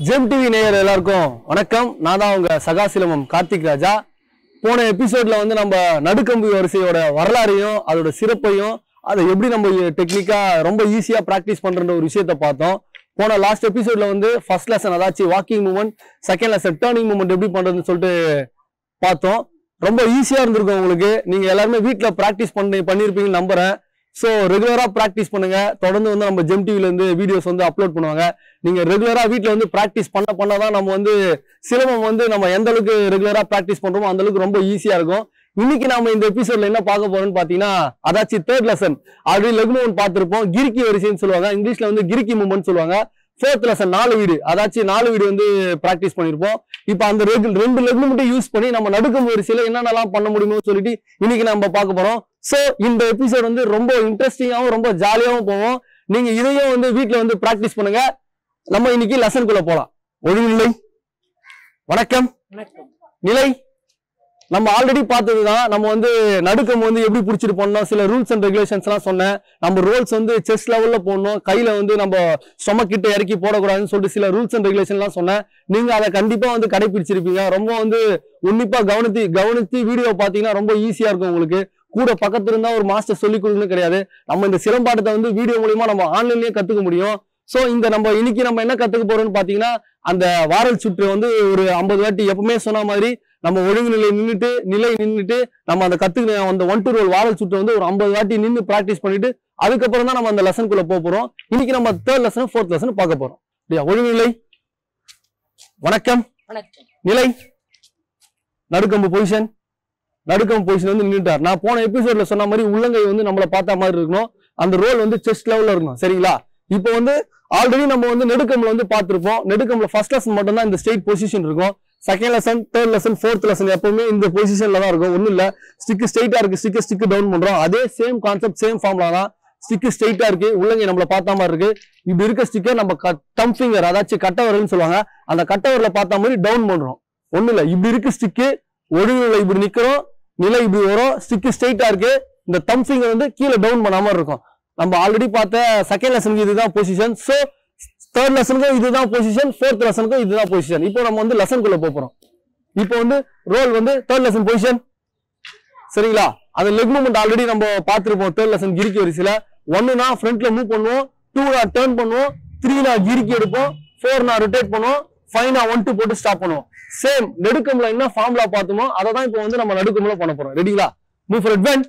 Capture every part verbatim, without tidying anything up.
GeM TV நேயர் எல்லாருக்கும் வணக்கம். நான் தான் உங்க சகாசிலமம் கார்த்திக் ராஜா. போன எபிசோட்ல வந்து நம்ம நடுக்கம்பு வரிசையோட வரலாறையும் அதோட சிறப்பையும் அதை எப்படி நம்ம டெக்னிக்கா ரொம்ப ஈஸியா பிராக்டிஸ் பண்ற ஒரு விஷயத்த பார்த்தோம். போன லாஸ்ட் எபிசோட்ல வந்து ஃபர்ஸ்ட் லெசன் அதாச்சும் walking movement, second lesson turning movement எப்படி பண்றதுன்னு சொல்லிட்டு பார்த்தோம். ரொம்ப ஈஸியா இருந்திருக்கும் உங்களுக்கு. நீங்க எல்லாருமே வீட்டுல பிராக்டிஸ் பண்ணி பண்ணிருப்பீங்கன்னு நம்புறேன். ஸோ ரெகுலரா பிராக்டிஸ் பண்ணுங்க. தொடர்ந்து வந்து நம்ம ஜெம் டிவில இருந்து வீடியோஸ் வந்து அப்லோட் பண்ணுவாங்க. நீங்க ரெகுலரா வீட்டுல வந்து பிராக்டிஸ் பண்ண பண்ணதான் நம்ம வந்து சிலம்பம் வந்து நம்ம எந்த அளவுக்கு ரெகுலரா பிராக்டிஸ் பண்றோமோ அந்த அளவுக்கு ரொம்ப ஈஸியா இருக்கும். இன்னைக்கு நாம இந்த எபிசோட்ல என்ன பார்க்க போறோம்னு பாத்தீங்கன்னா அதாச்சும் third lesson. Already leg movement பார்த்திருப்போம். கிரிக்கி வரிசைன்னு சொல்லுவாங்க, இங்கிலீஷ்ல வந்து கிரிக்கி மூவ்மெண்ட் சொல்லுவாங்க. ஃபோர்த் லெசன் நாலு வீடு, அதாச்சும் நாலு வீடு வந்து பிராக்டிஸ் பண்ணிருப்போம். இப்ப அந்த ரெண்டு லெக் மூவ்மெண்ட் யூஸ் பண்ணி நம்ம நடுக்கும் வரிசையில என்னென்னலாம் பண்ண முடியுமோ சொல்லிட்டு இன்னைக்கு நம்ம பார்க்க போறோம். சோ இந்த எபிசோட் வந்து ரொம்ப இன்ட்ரெஸ்டிங்காவும் ரொம்ப ஜாலியாவும் போவோம். நீங்க இதையும் வந்து வீட்டுல வந்து பிராக்டிஸ் பண்ணுங்க. நம்ம இன்னைக்கு லெசனுக்குள்ள போலாம். ஒழுங்குநிலை, வணக்கம், நிலை நம்ம ஆல்ரெடி பார்த்ததுதான். நம்ம வந்து நடுக்கம் வந்து எப்படி பிடிச்சிட்டு போனோம், சில ரூல்ஸ் அண்ட் ரெகுலேஷன்ஸ் எல்லாம் சொன்னேன். நம்ம ரோல்ஸ் வந்து செஸ்ட் லெவல்ல போடணும், கையில வந்து நம்ம ஸ்டொமக் கிட்ட இறக்கி போடக்கூடாதுன்னு சொல்லிட்டு சில ரூல்ஸ் அண்ட் ரெகுலேஷன் எல்லாம் சொன்னேன். நீங்க அதை கண்டிப்பா வந்து கடைபிடிச்சிருப்பீங்க. ரொம்ப வந்து உன்னிப்பா கவனித்து கவனித்து வீடியோ பாத்தீங்கன்னா ரொம்ப ஈஸியா இருக்கும் உங்களுக்கு. கூட பக்கத்துல இருந்தா ஒரு மாஸ்டர் சொல்லி கொடுக்கணும் கிடையாது. நம்ம இந்த சிலம்பாட்டத்தை வந்து வீடியோ மூலியமா நம்ம ஆன்லைன்லயே கத்துக்க முடியும். சோ இந்த நம்ம இன்னைக்கு நம்ம என்ன கத்துக்க போறோம்னு பாத்தீங்கன்னா அந்த வாரல் சுற்று வந்து ஒரு ஐம்பது வாட்டி எப்பவுமே சொன்ன மாதிரி நம்ம ஒழுங்கு நிலை நின்றுட்டு நிலை நின்றுட்டு நம்ம அந்த கத்துக்க அந்த ஒன் டூ ரோல் வாரல் சுற்று வந்து ஒரு ஐம்பது வாட்டி நின்று பிராக்டிஸ் பண்ணிட்டு அதுக்கப்புறம் தான் நம்ம அந்த லெசனுக்குள்ள போக போறோம். இன்னைக்கு நம்ம தேர்ட் லெசன் ஃபோர்த் லெசன் பார்க்க போறோம். ஒழுங்கு நிலை, வணக்கம், நிலை, நடுக்கம்பு பொசிஷன். நடுக்கம் பொசிஷன் வந்து நின்றுட்டார். நான் போன எபிசோட்ல சொன்ன மாதிரி உள்ளங்கை வந்து நம்மள பார்த்த மாதிரி இருக்கணும். அந்த ரோல் வந்து செஸ்ட் லெவல்ல இருக்கணும். சரிங்களா? இப்போ வந்து ஆல்ரெடி நம்ம வந்து நெடுக்கம்ல வந்து பார்த்திருப்போம். நெடுக்கம்ல ஃபர்ஸ்ட் லெசன் மட்டும் தான் இந்த ஸ்ட்ரெயிட் பொசிஷன் இருக்கும். Second lesson, third lesson, fourth lesson எப்பவுமே இந்த பொசிஷன்ல தான் இருக்கும். ஒன்னும் இல்ல, ஸ்டிக் ஸ்ட்ரெயிட்டா இருக்கு, ஸ்டிக் ஸ்டிக் டவுன் பண்றோம். அதே சேம் கான்செப்ட், சேம் ஃபார்முலா தான். ஸ்டிக் ஸ்ட்ரெயிட்டா இருக்கு, உள்ளங்கை நம்மள பார்த்த மாதிரி இருக்கு. இப்படி இருக்க ஸ்டிக்கை நம்ம தம் ஃபிங்கர் அதாச்சும் கட்ட விரல்னு சொல்லுவாங்க, அந்த கட்ட விரல பார்த்த மாதிரி டவுன் பண்றோம். ஒன்னும் இல்ல, இப்படி இருக்கு ஸ்டிக்கு, ஒழுங்குல இப்படி நிக்கிறோம், நிலை இப்படி வரும், ஸ்டிக் ஸ்ட்ரெயிட்டா இருக்கு. இந்த தம் ஃபிங்கர் வந்து கீழே டவுன் பண்ணாம இருக்கும். நம்ம ஆல்ரெடி பார்த்த செகண்ட் லெசனுக்கு இதுதான் பொசிஷன். சோ தேர்ட் லெசனுக்கும் இதுதான் பொசிஷன், ஃபோர்த் லெசனுக்கும் இதுதான் பொசிஷன். இப்போ நம்ம வந்து லெசனுக்குள்ள போறோம். இப்போ வந்து ரோல் வந்து தேர்ட் லெசன் பொசிஷன். சரிங்களா? அந்த லெக் மூவ்மெண்ட் ஆல்ரெடி நம்ம பார்த்திருப்போம். தேர்ட் லெசன் கிரிக்கி வரிசையில ஒன்னுனா ஃப்ரண்ட்ல மூவ் பண்ணுவோம், டூ நா டர்ன் பண்ணுவோம், த்ரீ நா கிரிக்கி எடுப்போம், ஃபோர் நா ரொட்டேட் பண்ணுவோம், ஃபைவ் நா ஒன் டூ போட்டு ஸ்டாப் பண்ணுவோம். சேம் நெடுக்கம்ல என்ன ஃபார்முலா பார்த்தோமோ அதை தான் இப்போ வந்து நம்ம நடுக்கம்ல பண்ண போறோம். ரெடிங்களா? மூவ் ஃபார் ஒன்,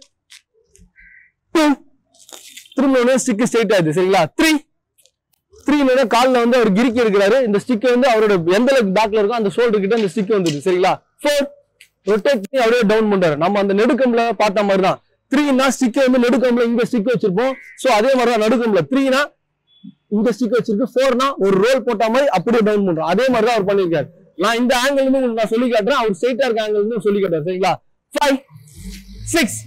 டூ, திரும்ப ஸ்டிக் ஸ்ட்ரெயிட் ஆயிடுது. சரிங்களா? த்ரீ த்ரீ கால்ல வந்து அவர் கிரிக்கி எடுக்கிறாரு. இந்த ஸ்டிக் வந்து அவரோட எந்த லெக் பேக்ல இருக்கோ அந்த ஷோல்டர் கிட்ட இந்த ஸ்டிக் வந்துருது. சரிங்களா? ஃபோர் ரொட்டேட் பண்ணி அவரே டவுன் பண்றாரு. நம்ம அந்த நெடுக்கம்ல பார்த்த மாதிரி தான். த்ரீனா ஸ்டிக் வந்து நெடுக்கம்ல இங்க ஸ்டிக் வச்சிருப்போம். சோ அதே மாதிரி தான் நடுக்கம்ல த்ரீனா இந்த ஸ்டிக் வச்சிருக்கு, ஃபோர்னா ஒரு ரோல் போட்ட மாதிரி அப்படியே டவுன் பண்றோம். அதே மாதிரி தான் அவர் பண்ணிருக்காரு. நான் இந்த ஆங்கிள் இருந்து நான் சொல்லி காட்டுறேன், அவர் ஸ்ட்ரெயிட்டா இருக்க ஆங்கிள் இருந்து சொல்லி காட்டுறேன். சரிங்களா? ஃபைவ் சிக்ஸ்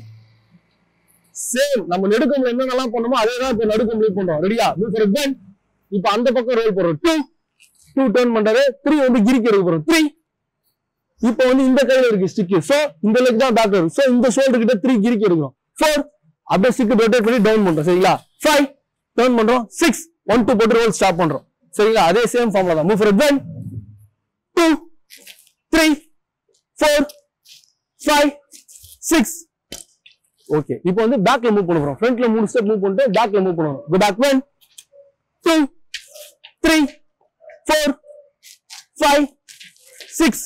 சேம் நம்ம நெடுக்கம்ல என்னென்னலாம் பண்ணோமோ அதே தான் இப்ப நடுக்கம்ல பண்றோம். ரெடியா? Move for one. இப்ப அந்த பக்கம் ரோல் போடுறோம். டூ டூ டர்ன் பண்றாரு, த்ரீ வந்து கிரிக்கி எடுக்க போறோம். த்ரீ இப்ப வந்து இந்த கையில இருக்கு ஸ்டிக், சோ இந்த லெக் தான் பேக் இருக்கு. சோ இந்த ஷோல்டர் கிட்ட த்ரீ கிரிக்கி எடுக்கிறோம். ஃபோர் அப்படியே ஸ்டிக் ரொட்டேட் பண்ணி டவுன் பண்றோம். சரிங்களா? ஃபைவ் டர்ன் பண்றோம், சிக்ஸ் ஒன் டூ போட்டு ரோல் ஸ்டாப் பண்றோம். சரிங்களா? அதே சேம் ஃபார்முலா தான். Move for one, two, three, four, five, six. Okay, இப்போ வந்து பேக்ல மூவ் பண்ண போறோம். ஃப்ரண்ட்ல மூணு ஸ்டெப் மூவ் பண்ணிட்டு பேக்ல மூவ் பண்ணுவோம். Go back one, two, three, four, five, six.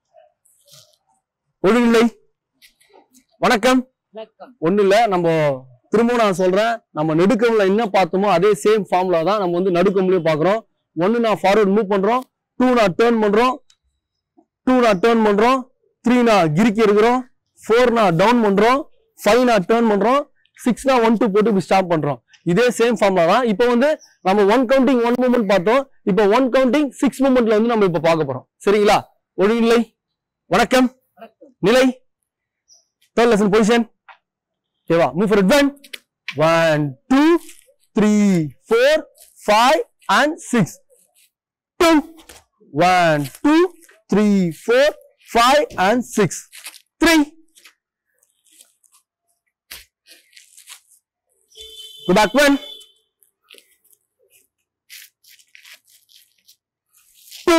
ஒழுங்கில்லை, வணக்கம். ஒண்ணு இல்ல, நம்ம திரும்பவும் நான் சொல்றேன், நம்ம நெடுக்கம்ல என்ன பார்த்தோமோ அதே சேம் ஃபார்முலா தான் நம்ம வந்து நடுக்கம்லயே பாக்குறோம். ஒன்னு நான் ஃபார்வர்ட் மூவ் பண்றோம், டூ நான் டர்ன் பண்றோம், டூ நான் டர்ன் பண்றோம், த்ரீ நான் கிரிக்கி எடுக்கிறோம், ஃபோர் நான் டவுன் பண்றோம், ஃபைவ் நான் டர்ன் பண்றோம், சிக்ஸ் நான் ஒன் டூ போட்டு இப்படி ஸ்டாப் பண்றோம். இதே சேம் ஃபார்முலா தான். இப்போ வந்து நம்ம ஒன் கவுண்டிங் ஒன் மூவ்மெண்ட் பார்த்தோம். இப்போ ஒன் கவுண்டிங் சிக்ஸ் மூவ்மெண்ட்ல வந்து நம்ம இப்ப பார்க்க போறோம். சரிங்களா? ஒழுங்கில்லை, வணக்கம், நிலை, தேர்ட் லெசன் பொசிஷன். ஓகேவா? Move for one, one two three four five and six. Two one two three four five and six. Three. Go back one, two,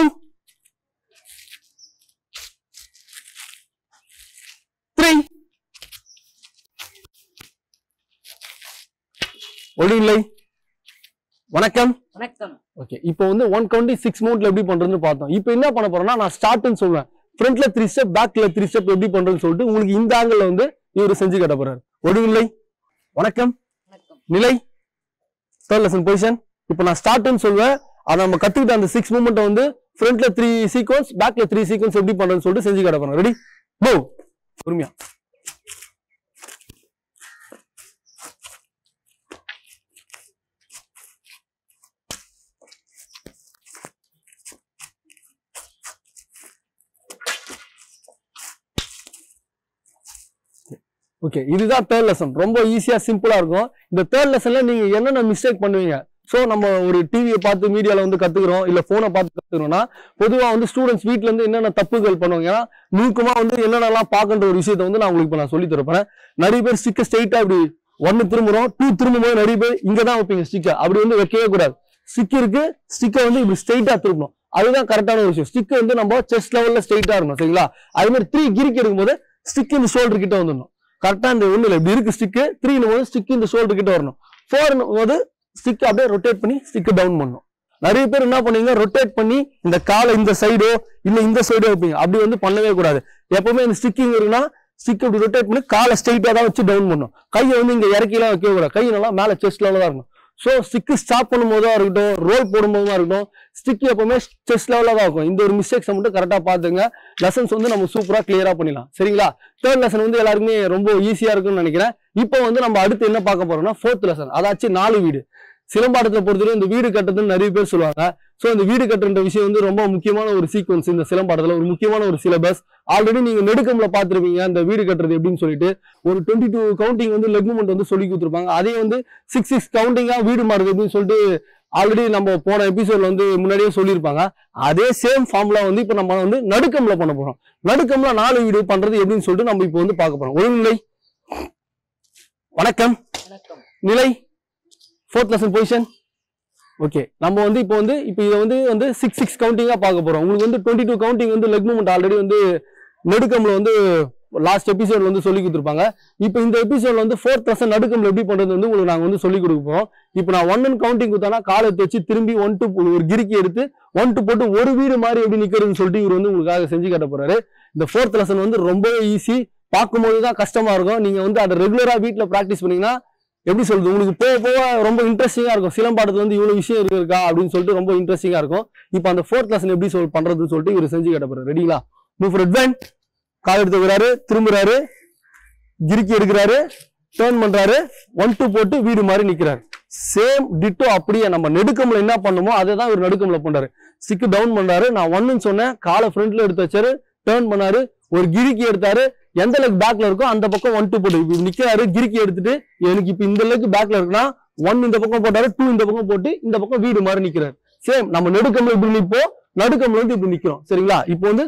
ஒழுங்கில்லை வணக்கம் வணக்கம். ஓகே, இப்போ வந்து ஒன் டுவெண்ட்டி சிக்ஸ் மவுண்ட்ல எப்படி பண்றதுன்னு பார்த்தோம். இப்போ என்ன பண்ண போறோம்னா நான் ஸ்டார்ட்னு சொல்லுவேன். ஃப்ரண்ட்ல த்ரீ ஸ்டெப், பேக்ல த்ரீ ஸ்டெப் எப்படி பண்றதுன்னு சொல்லிட்டு உங்களுக்கு இந்த ஆங்கிள் வந்து இவர் செஞ்சு காட்ட போறாரு. ஒழுங்கில்லை வணக்கம். நிலை தேர்ட் லெசன் பொசிஷன். இப்போ நான் ஸ்டார்ட்னு சொல்லுவேன். அதை நம்ம கத்துக்கிட்ட அந்த சிக்ஸ் மூமெண்ட் வந்து ஃப்ரண்ட்ல த்ரீ சீக்வன்ஸ், பேக்ல த்ரீ சீக்வன்ஸ் எப்படி பண்றதுன்னு சொல்லிட்டு செஞ்சு காட்ட போறேன். Ready go. பொறுமையா. ஓகே, இதுதான் தேர்ட் லெசன். ரொம்ப ஈஸியா சிம்பிளா இருக்கும். இந்த தேர்ட் லெசன்ல நீங்க என்னென்ன மிஸ்டேக் பண்ணுவீங்க. ஸோ நம்ம ஒரு டிவியை பார்த்து மீடியால வந்து கத்துக்கிறோம், இல்ல போனை பார்த்து கத்துக்கிறோம்னா பொதுவா வந்து ஸ்டூடெண்ட்ஸ் வீட்ல இருந்து என்னென்ன தப்புகள் பண்ணுவாங்க. ஏன்னா நுணுக்கமா வந்து என்னென்னலாம் பார்க்கன்ற ஒரு விஷயத்த வந்து நான் உங்களுக்கு இப்போ நான் சொல்லி தரப்பேன். நிறைய பேர் ஸ்டிக்கை ஸ்ட்ரைட்டா இப்படி ஒன்னு திரும்புறோம், டூ திரும்பும் போது நிறைய பேர் இங்க தான் வைப்பீங்க ஸ்டிக்கை. அப்படி வந்து வைக்கவே கூடாது. ஸ்டிக் இருக்கு, ஸ்டிக்கை வந்து இப்படி ஸ்ட்ரைட்டா திரும்பணும். அதுதான் கரெக்டான ஒரு விஷயம். ஸ்டிக் வந்து நம்ம செஸ்ட் லெவல்ல ஸ்ட்ரைட்டா இருக்கணும். சரிங்களா? அதே மாதிரி த்ரீ கிரிக்கி எடுக்கும்போது ஸ்டிக் இந்த ஷோல்டர் கிட்ட வந்துடணும். கரெக்டா இந்த ஒண்ணு இல்லை இப்படி இருக்கு ஸ்டிக்கு. த்ரீ போது ஸ்டிக் இந்த ஷோல்டர் கிட்ட வரணும். ஃபோர் போது ஸ்டிக் அப்படியே ரொட்டேட் பண்ணி ஸ்டிக் டவுன் பண்ணணும். நிறைய பேர் என்ன பண்ணுவீங்க, ரொட்டேட் பண்ணி இந்த காலை இந்த சைடோ இல்ல இந்த சைடோ வைப்பீங்க. அப்படி வந்து பண்ணவே கூடாது. எப்பவுமே இந்த ஸ்டிக்கிங் இருக்குன்னா ஸ்டிக் இப்படி ரொட்டேட் பண்ணி காலை ஸ்ட்ரைட்டா தான் வச்சு டவுன் பண்ணணும். கையை வந்து இங்க இறக்கிலாம் வைக்க கூடாது. கை நல்லா மேல செஸ்ட் லெவலில் தான் இருக்கணும். ஸோ ஸ்டிக்கு ஸ்டாப் பண்ணும் போதா இருக்கட்டும், ரோல் போடும் போதுமா இருக்கட்டும், ஸ்டிக் எப்பவுமே செஸ்ட் லெவலில் தான் இருக்கும். இந்த ஒரு மிஸ்டேக்ஸை மட்டும் கரெக்டாக பார்த்துங்க. லெசன்ஸ் வந்து நம்ம சூப்பராக கிளியரா பண்ணிடலாம். சரிங்களா? தேர்ட் லெசன் வந்து எல்லாருக்குமே ரொம்ப ஈஸியா இருக்கும்னு நினைக்கிறேன். இப்போ வந்து நம்ம அடுத்து என்ன பார்க்க போறோம்னா ஃபோர்த் லெசன். அதாச்சும் நாலு வீடு. சிலம்பாட்டத்தை பொறுத்தவரை இந்த வீடு கட்டுறதுன்னு நிறைய பேர் சொல்லுவாங்க. ஸோ இந்த வீடு கட்டுற விஷயம் வந்து ரொம்ப முக்கியமான ஒரு சீக்வன்ஸ். இந்த சிலம்பாட்டத்துல ஒரு முக்கியமான ஒரு சிலபஸ். ஆல்ரெடி நீங்க நெடுக்கம்ல பார்த்துருப்பீங்க இந்த வீடு கட்டுறது எப்படின்னு சொல்லிட்டு. ஒரு டுவெண்ட்டி டூ கவுண்டிங் வந்து லெக் மூமெண்ட் வந்து சொல்லி கொடுத்துருப்பாங்க. அதே வந்து சிக்ஸ் சிக்ஸ் கவுண்டிங்கா வீடு மாறுது அப்படின்னு சொல்லிட்டு ஆல்ரெடி நம்ம போன எபிசோட்ல வந்து முன்னாடியே சொல்லியிருப்பாங்க. அதே சேம் ஃபார்ம்ல வந்து இப்போ நம்ம வந்து நடுக்கம்ல பண்ண போறோம். நடுக்கம்ல நாலு வீடு பண்றது எப்படின்னு சொல்லிட்டு நம்ம இப்போ வந்து பார்க்க போறோம். ஒழுங்கில்லை வணக்கம். நிலை ஃபோர்த் லெசன் பொசிஷன். ஓகே, நம்ம வந்து இப்போ வந்து இப்போ இதை வந்து வந்து சிக்ஸ் சிக்ஸ் கவுண்டிங்கா பார்க்க போறோம். உங்களுக்கு வந்து டுவெண்ட்டி டூ கவுண்டிங் வந்து லெக் மூமெண்ட் ஆல்ரெடி வந்து நடுக்கம்ல வந்து லாஸ்ட் எபிசோட்ல வந்து சொல்லி கொடுத்துருப்பாங்க. இப்போ இந்த எபிசோட்ல வந்து ஃபோர்த் லெசன் நடுக்கம்ல எப்படி பண்றது வந்து உங்களுக்கு நாங்கள் வந்து சொல்லி கொடுக்க போறோம். இப்போ நான் ஒன் அண்ட் கவுண்டிங் கொடுத்தானா காலை வச்சு திரும்பி ஒன் டூ ஒரு கிரிக்கி எடுத்து ஒன் டூ போட்டு ஒரு வீடு மாதிரி எப்படி நிக்கிறதுன்னு சொல்லிட்டு இவர் வந்து உங்களுக்காக செஞ்சு காட்ட போறாரு. இந்த ஃபோர்த் லெசன் வந்து ரொம்பவே ஈஸி. பார்க்கும்போது தான் கஷ்டமா இருக்கும். நீங்க வந்து அதை ரெகுலரா வீட்டுல பிராக்டிஸ் பண்ணீங்கன்னா எப்படி சொல்றது, உங்களுக்கு போக போக ரொம்ப இன்ட்ரெஸ்டிங்கா இருக்கும். சிலம்பாட்டத்துல வந்து இவ்வளவு விஷயம் இருக்கா அப்படின்னு சொல்லிட்டு ரொம்ப இன்ட்ரெஸ்டிங்கா இருக்கும். இப்போ அந்த ஃபோர்த் லெசன் எப்படி சொல் பண்றதுன்னு சொல்லிட்டு இவர் செஞ்சு காட்ட போறாரு. ரெடிங்களா? Move for advance. கால் எடுத்து வைக்கிறாரு, திரும்புறாரு, கிரிக்கி எடுக்கிறாரு, டர்ன் பண்றாரு, ஒன் டூ போட்டு வீடு மாதிரி நிக்கிறாரு. சேம் டிட்டோ அப்படியே நம்ம நெடுக்கம்ல என்ன பண்ணுமோ அதை தான் இவர் நடுக்கம்ல பண்றாரு. ஸ்டிக் டவுன் பண்றாரு. நான் ஒன்னு சொன்னேன், காலை ஃப்ரண்ட்ல எடுத்து வச்சாரு, டர்ன் பண்ணாரு, ஒரு கிரிக்கி எடுத்தாரு, எந்த லெக் பேக்ல இருக்கோ அந்த பக்கம் ஒன் டூ போட்டு நிக்கிறாரு. கிரிக்கி எடுத்துட்டு எனக்கு இப்ப இந்த லெக் பேக்ல இருக்குன்னா ஒன் இந்த பக்கம் போட்டாரு, டூ இந்த பக்கம் போட்டு இந்த பக்கம் வீடு மாதிரி நிக்கிறாரு. சேம் நம்ம நெடுக்கம்ல இப்படி நிப்போம், நடுக்கம்ல வந்து இப்படி நிக்கிறோம். சரிங்களா? இப்போ வந்து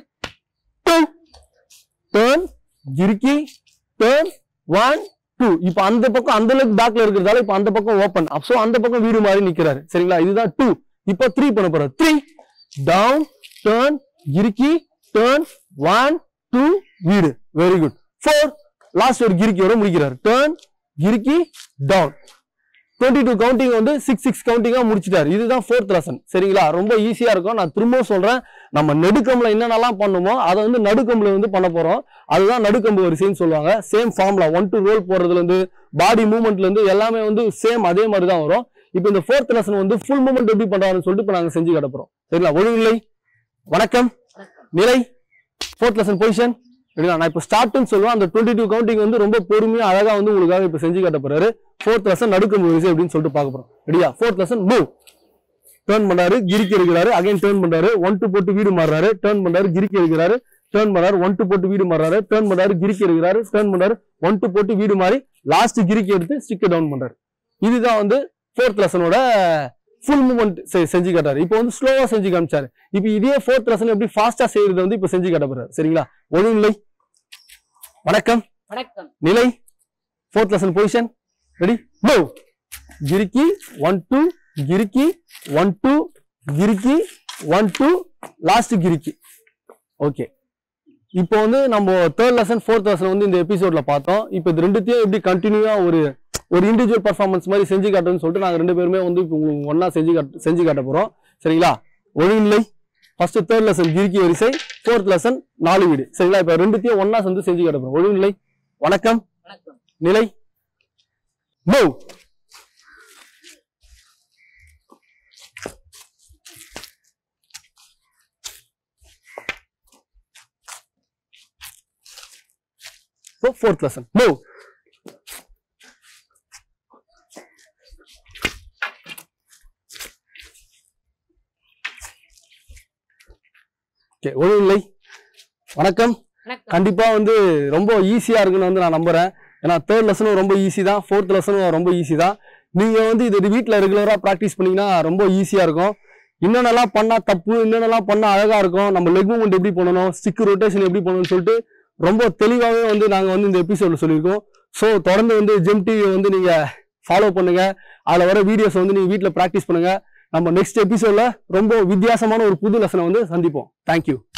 டர்ன் கிரிக்கி டர்ன் ஒன் டூ. இப்போ அந்த பக்கம் அந்த லெக் பேக்ல இருக்கிறதால இப்போ அந்த பக்கம் ஓப்பன். சோ அந்த பக்கம் வீடு மாதிரி நிக்கிறாரு. சரிங்களா? இதுதான் டூ. இப்போ த்ரீ பண்ண போறாரு. த்ரீ டவுன் டர்ன் கிரிக்கி டர்ன் ஒன் டூ வீடு. Very good. ஃபோர் லாஸ்ட் ஒரு கிரிக்கியோட முடிக்கிறார். டர்ன் கிரிக்கி டவுன். டுவெண்ட்டி டூ கவுண்டிங் வந்து சிக்ஸ் சிக்ஸ் கவுண்டிங்கா முடிச்சிட்டாரு. இதுதான் ஃபோர்த் லெசன். சரிங்களா? ரொம்ப ஈஸியா இருக்கும். நான் திரும்ப சொல்றேன், நம்ம நெடுக்கம்ல என்னென்னலாம் பண்ணுமோ அதை வந்து நடுக்கம்ல வந்து பண்ண போறோம். அதுதான் நடுக்கம்பு வரிசைன்னு சொல்லுவாங்க. சேம் ஃபார்ம்ல ஒன் டூ ரோல் போறதுல இருந்து பாடி மூவ்மெண்ட்ல இருந்து எல்லாமே வந்து சேம் அதே மாதிரி தான் வரும். இப்போ இந்த ஃபோர்த் லெசன் வந்து ஃபுல் மூவ்மெண்ட் எப்படி பண்றாங்கன்னு சொல்லிட்டு இப்போ நாங்க செஞ்சு காட்ட போறோம். சரிங்களா? ஒழுங்கில்லை வணக்கம். நிலை ஃபோர்த் லெசன் பொசிஷன். நான் இப்போ ஸ்டார்ட்னு சொல்லுவேன். அந்த டுவெண்ட்டி டூ கவுண்டிங் வந்து ரொம்ப பொறுமையா அழகா வந்து உங்களுக்காக இப்போ செஞ்சு காட்ட போறாரு. ஃபோர்த் லெசன் நடுக்கம் வரிசை அப்படின்னு சொல்லிட்டு பார்க்க போறோம். ரெடியா? Fourth lesson move. டர்ன் பண்ணாரு, கிரிக்கி எடுக்கிறாரு, அகைன் டர்ன் பண்றாரு, ஒன் டூ போட்டு வீடு மாறுறாரு, டர்ன் பண்றாரு, கிரிக்கி எடுக்கிறாரு, டர்ன் பண்ணாரு, ஒன் டூ போட்டு வீடு மாறுறாரு, டர்ன் பண்ணாரு, கிரிக்கி எடுக்கிறாரு, டர்ன் பண்ணாரு, ஒன் டூ போட்டு வீடு மாறி லாஸ்ட் கிரிக்கி எடுத்து ஸ்டிக் டவுன் பண்றாரு. இதுதான் வந்து ஃபோர்த் லெசனோட ஃபுல் மூவ்மெண்ட் செஞ்சு காட்டாரு. இப்போ வந்து ஸ்லோவா செஞ்சு காமிச்சாரு. இப்போ இதே ஃபோர்த் லெசன் எப்படி ஃபாஸ்டா செய்யறது வந்து இப்போ செஞ்சு காட்ட போறாரு. சரிங்களா? ஒழுங்கில்லை வணக்கம். வணக்கம். நிலை fourth lesson position. Ready go. கிரிக்கி ஒன் டூ கிரிக்கி ஒன் டூ கிரிக்கி ஒன் டூ லாஸ்ட் கிரிக்கி. ஓகே, இப்போ வந்து நம்ம தேர்ட் லெசன் ஃபோர்த் லெசன் வந்து இந்த எபிசோட்ல பார்த்தோம். இப்போ இது ரெண்டுத்தையும் எப்படி கண்டினியூவா ஒரு ஒரு இண்டிவிஜுவல் பர்ஃபார்மன்ஸ் மாதிரி செஞ்சு காட்டுன்னு சொல்லிட்டு நாங்கள் ரெண்டு பேருமே வந்து ஒன்னா செஞ்சு காட்டு செஞ்சு காட்ட போகிறோம். சரிங்களா? ஒழுங்கில்லை ஃபர்ஸ்ட் தேர்ட் லெசன் கிறுக்கி வரிசை, ஃபோர்த் லெசன் நாலு வீடு. சரிங்களா? இப்போ ரெண்டுத்தையும் ஒன்னா சேர்ந்து செஞ்சு காட்ட போகிறோம். ஒழுங்கில்லை வணக்கம், நிலை move. Fourth lesson. Move. Okay. ஒழுங்கில்லை வணக்கம். கண்டிப்பா வந்து ரொம்ப ஈஸியா இருக்குன்னு வந்து நான் நம்புறேன். ஏன்னா தேர்ட் லெசனும் ரொம்ப ஈஸி தான், ஃபோர்த் லெசனும் ரொம்ப ஈஸி தான். நீங்க வந்து இது வீட்டில் ரெகுலரா ப்ராக்டிஸ் பண்ணீங்கன்னா ரொம்ப ஈஸியா இருக்கும். என்னென்னலாம் பண்ணா தப்பு, என்னென்னலாம் பண்ணா அழகா இருக்கும், நம்ம லெக் மூவ்மெண்ட் எப்படி பண்ணணும், ஸ்டிக் ரொட்டேஷன் எப்படி பண்ணணும்னு சொல்லிட்டு ரொம்ப தெளிவாகவே வந்து நாங்கள் வந்து இந்த எபிசோட்ல சொல்லியிருக்கோம். ஸோ தொடர்ந்து வந்து ஜெம் டிவியை வந்து நீங்க ஃபாலோ பண்ணுங்க. அதில் வர வீடியோஸ் வந்து நீங்க வீட்டில் ப்ராக்டிஸ் பண்ணுங்க. நம்ம நெக்ஸ்ட் எபிசோட்ல ரொம்ப வித்தியாசமான ஒரு புது லெசனை வந்து சந்திப்போம். தேங்க்யூ.